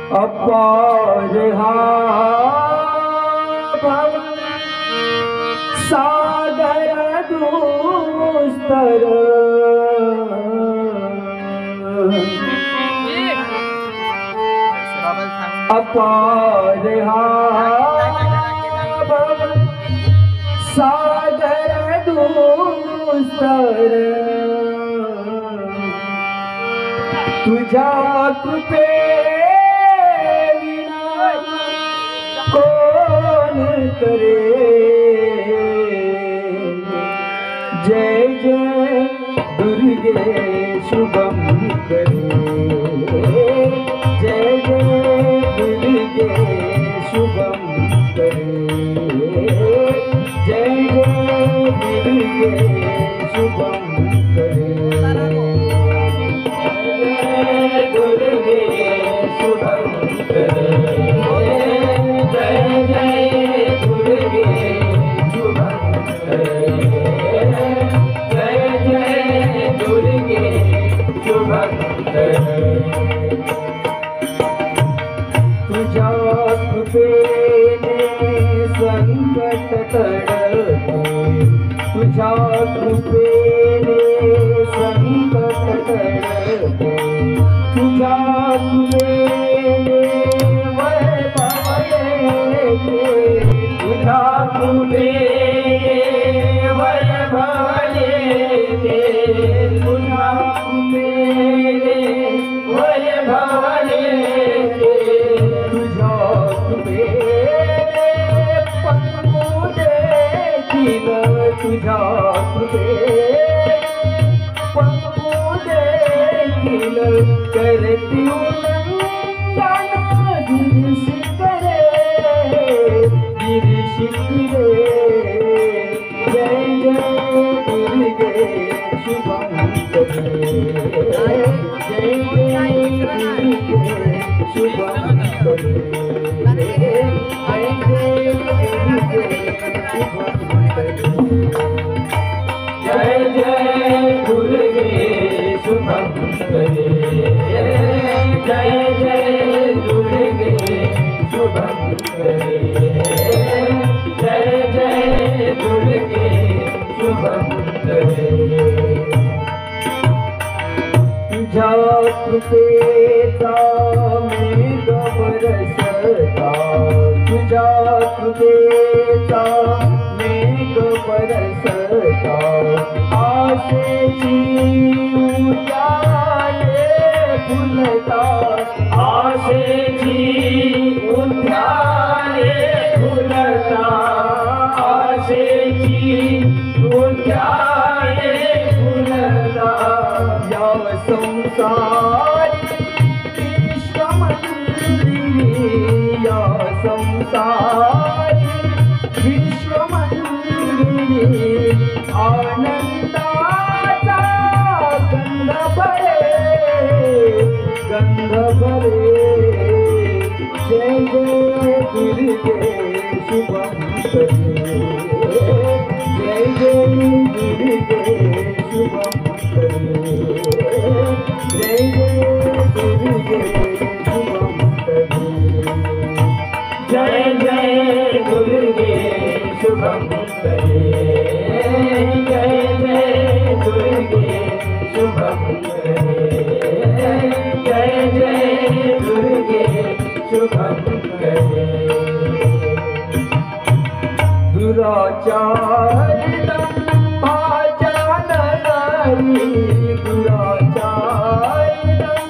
अपार भव सागर दुस्तर अपार भव सागर दुस्तर तुझ्या कृपे विना कोण करे जय जय दुर्गे शुभम करे जय जय दुर्गे शुभम करे जय जय दुर्गे शुभम करे दुर्गे शुभम करे जय जय दुर्गे शुभम करे जय जय दुर्गे शुभम करे तुझ्या कृपेने संकट टळते तुझ्या कृपेने संकट टळते तुझ्या कृपेने वैभव येते तुझ्या कृपेने वैभव येते तुझ्या कृपेने वैभव येते तुझ्या कृपेने पन्मुदे किल तुझ्या कृपेने पन्मुदे किल करती उल्लंघन गिरीश करे जय जय दुर्गे शुभम करे जय जय दुर्गे शुभम करे जय जय दुर्गे शुभम करे जय जय दुर्गे शुभम करे जय जय दुर्गे शुभम करे जय जय दुर्गे शुभम करे तुझ्या कृपेचा मेघ बरसता तुझ्या कृपेचा मेघ बरसता आशेची उद्याने फुलता आशेची उद्याने फुलता आशेची उद्याने फुलता या संसारी विश्वमंदिरी या संसारी विश्वमंदिरी आनंदाचा गंध भरे जय जय दुर्गे शुभम करे जय जय दुर्गे शुभम करे जय जय दुर्गे शुभम करे जय जय दुर्गे शुभम करे जय जय दुर्गे शुभम करे जय जय दुर्गे शुभम करे दुराचारिणं पाचाननारी दुराचारिणं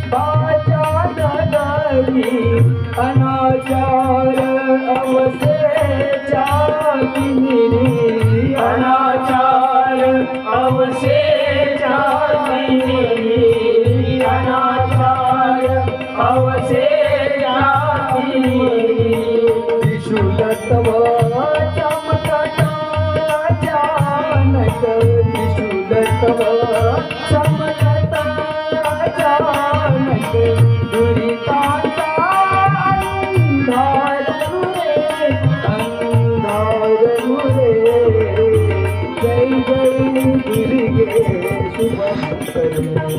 पाचाननारी अनाचार अवसेचा किनिरी अनाचार अवसेचा किनिरी अनाचार अवसेचा किनिरी त्रिशूलतव चमकता अचानक त्रिशूलतव चमकता अचानक दुरिताचा अंधार नुरे जय जय दुर्गे शुभम करे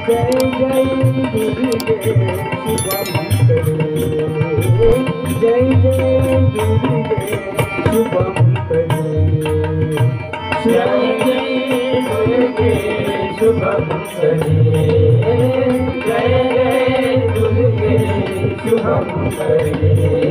जय जय दुर्गे शुभम करे जय जय दुर्गे शुभम करे जय जय दुर्गे शुभम करे